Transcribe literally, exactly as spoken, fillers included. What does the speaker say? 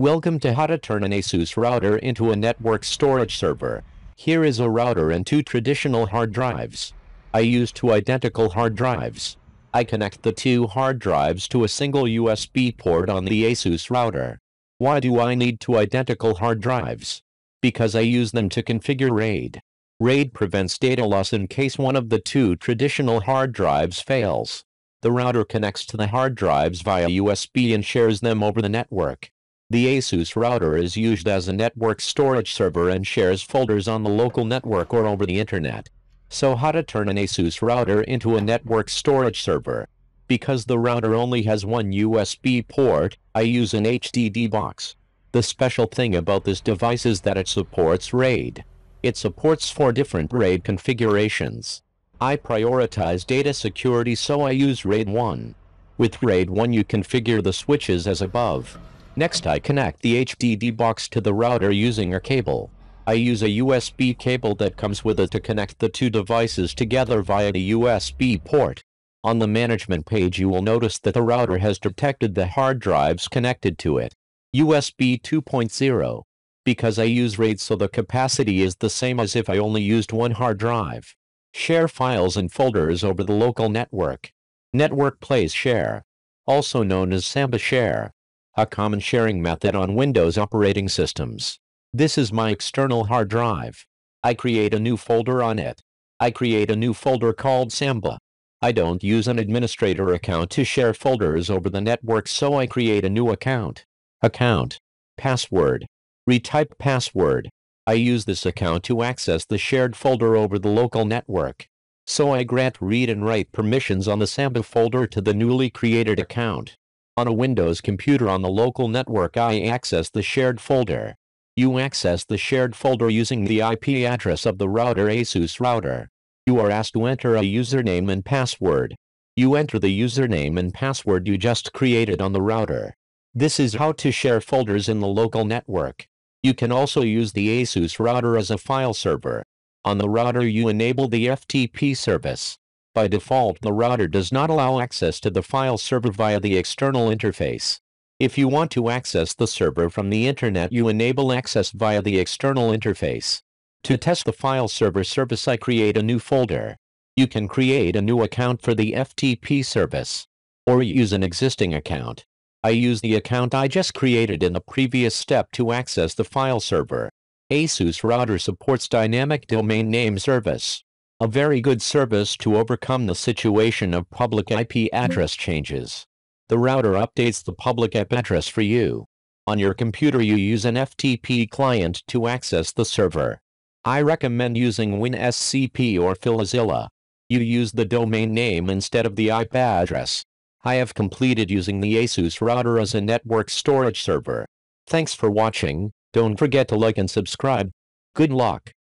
Welcome to how to turn an ASUS router into a network storage server. Here is a router and two traditional hard drives. I use two identical hard drives. I connect the two hard drives to a single U S B port on the ASUS router. Why do I need two identical hard drives? Because I use them to configure RAID. RAID prevents data loss in case one of the two traditional hard drives fails. The router connects to the hard drives via U S B and shares them over the network. The ASUS router is used as a network storage server and shares folders on the local network or over the internet. So how to turn an ASUS router into a network storage server? Because the router only has one U S B port, I use an H D D box. The special thing about this device is that it supports RAID. It supports four different RAID configurations. I prioritize data security, so I use RAID one. With RAID one you configure the switches as above. Next I connect the H D D box to the router using a cable. I use a U S B cable that comes with it to connect the two devices together via the U S B port. On the management page you will notice that the router has detected the hard drives connected to it. U S B two point oh. Because I use RAID, so the capacity is the same as if I only used one hard drive. Share files and folders over the local network. Network Place Share, also known as Samba Share, a common sharing method on Windows operating systems. This is my external hard drive. I create a new folder on it. I create a new folder called Samba. I don't use an administrator account to share folders over the network, so I create a new account. Account. Password. Retype password. I use this account to access the shared folder over the local network. So I grant read and write permissions on the Samba folder to the newly created account. On a Windows computer on the local network I access the shared folder. You access the shared folder using the I P address of the router ASUS router. You are asked to enter a username and password. You enter the username and password you just created on the router. This is how to share folders in the local network. You can also use the ASUS router as a file server. On the router you enable the F T P service. By default, the router does not allow access to the file server via the external interface. If you want to access the server from the internet, you enable access via the external interface. To test the file server service, I create a new folder. You can create a new account for the F T P service, or use an existing account. I use the account I just created in the previous step to access the file server. ASUS router supports dynamic domain name service, a very good service to overcome the situation of public I P address changes. The router updates the public I P address for you. On your computer you use an F T P client to access the server. I recommend using WinSCP or FileZilla. You use the domain name instead of the I P address. I have completed using the ASUS router as a network storage server. Thanks for watching. Don't forget to like and subscribe. Good luck.